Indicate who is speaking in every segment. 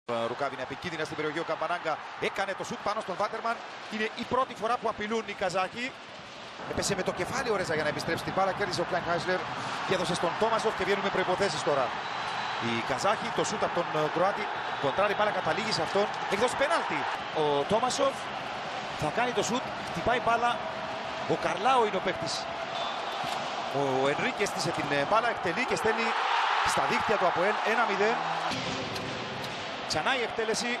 Speaker 1: Ρουκάβινα επικίνδυνα στην περιοχή. Ο Καμπανάγκα έκανε το σουτ πάνω στον Βάτερμαν. Είναι η πρώτη φορά που απειλούν οι Καζάχοι. Έπεσε με το κεφάλι ο Ρέζα για να επιστρέψει την μπάλα. Κέρδισε ο Κλάινχάισλερ και έδωσε στον Τόμασοφ και βγαίνουν με προϋποθέσεις τώρα. Οι Καζάχοι, το σουτ από τον Κροάτη. Κοντράρει μπάλα, καταλήγει σε αυτόν. Έχει δώσει πέναλτι. Ο Τόμασοφ θα κάνει το σουτ. Χτυπάει μπάλα. Ο Καρλάο είναι ο παίκτης. Ο Ενρίκε έστησε την μπάλα, εκτελεί και στέλνει στα δίχτυα του ΑΠΟΕΛ 1-0. Ξανά η εκτέλεση.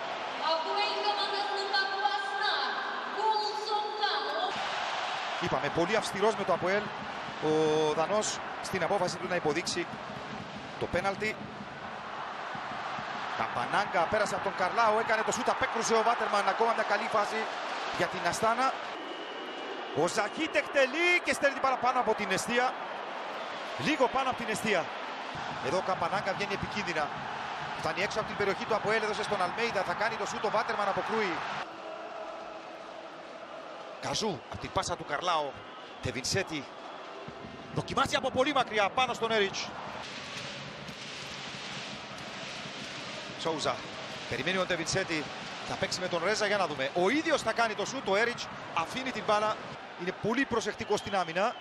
Speaker 1: Είπαμε, πολύ αυστηρός με το ΑΠΟΕΛ ο Δανός στην απόφαση του να υποδείξει το πέναλτι. Καμπανάγκα πέρασε από τον Καρλάο, έκανε το σούτ, απέκρουσε ο Βάτερμαν, ακόμα μια καλή φάση για την Αστάνα. Ο Ζαχίτ εκτελεί και στέλνει την παραπάνω από την εστία. Λίγο πάνω από την εστία. Εδώ ο Καμπανάγκα βγαίνει επικίνδυνα. Φτάνει έξω από την περιοχή του ΑΠΟΕΛ, έδωσε στον Αλμέιδα, θα κάνει το σούτ, ο Βάτερμαν αποκρούει. Καζού από την πάσα του Καρλάο. Τεβινσέτη δοκιμάζει από πολύ μακριά πάνω στον Έριτς. Σόουζα περιμένει ο Τεβινσέτη, θα παίξει με τον Ρέζα, για να δούμε. Ο ίδιος θα κάνει το σούτ, ο Έριτς αφήνει την μπάλα, είναι πολύ προσεκτικός στην άμυνα.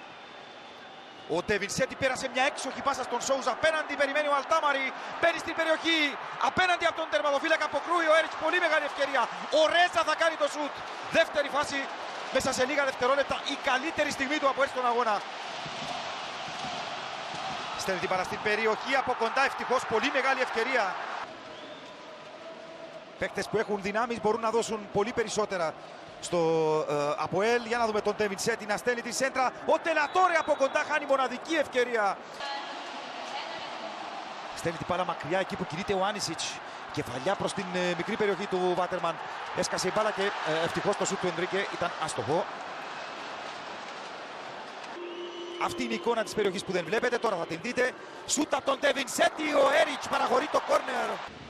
Speaker 1: Ο Τεβινσέτη πέρασε μια έξοχη πάσα στον Σόουζα, απέναντι περιμένει ο Αλτάμαρη, μπαίνει στην περιοχή, απέναντι από τον τερματοφύλακα, αποκρούει ο Έριτς, πολύ μεγάλη ευκαιρία. Ο Ρέζα θα κάνει το σούτ, δεύτερη φάση μέσα σε λίγα δευτερόλεπτα, η καλύτερη στιγμή του από έτσι στον αγώνα. Στέλνει την μπάλα στην περιοχή, από κοντά ευτυχώς, πολύ μεγάλη ευκαιρία. Παίκτες που έχουν δυνάμεις μπορούν να δώσουν πολύ περισσότερα στο ΑΠΟΕΛ. Για να δούμε τον Τεβινσέτη να στέλνει τη σέντρα. Ο Τελατόρε από κοντά χάνει μοναδική ευκαιρία. Στέλνει την μπάλα μακριά εκεί που κινείται ο Άνισιτς. Κεφαλιά προς την μικρή περιοχή του Βάτερμαν. Έσκασε η μπάλα και ευτυχώς το σούτ του Ενρίκε ήταν άστοχο. Αυτή είναι η εικόνα της περιοχής που δεν βλέπετε. Τώρα θα την δείτε. Σούτ από τον Τεβινσέτη. Ο Έριτς παραχωρεί το κόρνερ.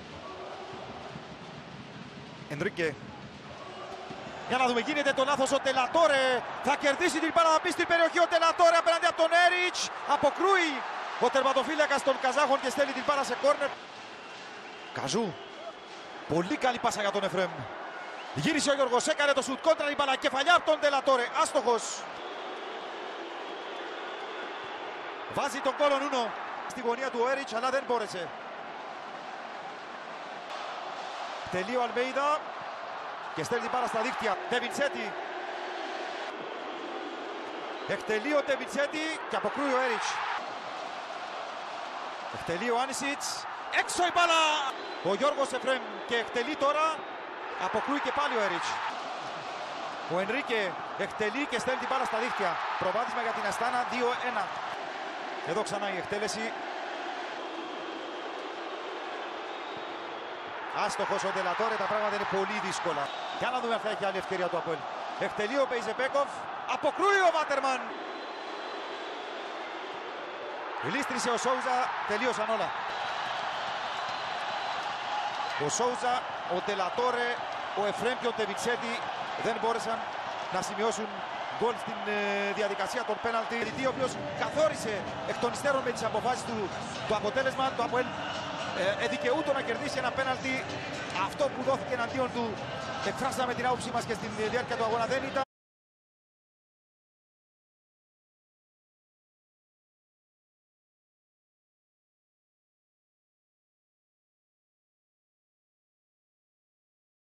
Speaker 1: Ενρίκε. Για να δούμε, γίνεται το λάθος ο Τελατόρε. Θα κερδίσει την μπάλα, θα μπει στην περιοχή ο Τελατόρε απέναντι από τον Έριτς. Αποκρούει ο τερματοφύλακας των Καζάχων και στέλνει την μπάλα σε κόρνερ. Καζού. Πολύ καλή πάσα για τον Εφρέμ. Γύρισε ο Γιώργος, έκανε το σουτ, κόντρα την μπάλα, κεφαλιά από τον Τελατόρε. Άστοχος. Βάζει τον κόλο Νούνο στη γωνία του ο Έριτς, αλλά δεν μπόρεσε. Τελεί ο Αλμέιδα και στέλνει την μπάλα στα δίχτυα. Τεβινσέτη. Εκτελεί ο Τεβινσέτη και αποκρούει ο Έριτς. Εκτελεί ο Άνισιτς. Έξω η μπάλα. Ο Γιώργος Εφρέμ και εκτελεί τώρα. Αποκρούει και πάλι ο Έριτς. Ο Ενρίκε εκτελεί και στέλνει την μπάλα στα δίχτυα. Προβάδισμα για την Αστάνα 2-1. Εδώ ξανά η εκτέλεση. Άστοχος ο Τελατόρε, τα πράγματα είναι πολύ δύσκολα. Για να δούμε αν θα έχει άλλη ευκαιρία του ΑΠΟΕΛ. Εκτελεί ο Μπεϊζεπέκοφ. Αποκρούει ο Βάτερμαν. Γλίστρισε ο Σόουζα, τελείωσαν όλα. Ο Σόουζα, ο Τελατόρε, ο Εφρέμ και ο Τεβινσέτη δεν μπόρεσαν να σημειώσουν γκολ στην διαδικασία των πέναλτι. Ο οποίος καθόρισε εκ των υστέρων με τις αποφάσεις του το αποτέλεσμα. Το ΑΠΟΕΛ δικαιούτο να κερδίσει ένα πέναλτι. Αυτό που δόθηκε εναντίον του, εκφράσαμε την άποψή μας και στην διάρκεια του αγώνα, δεν ήταν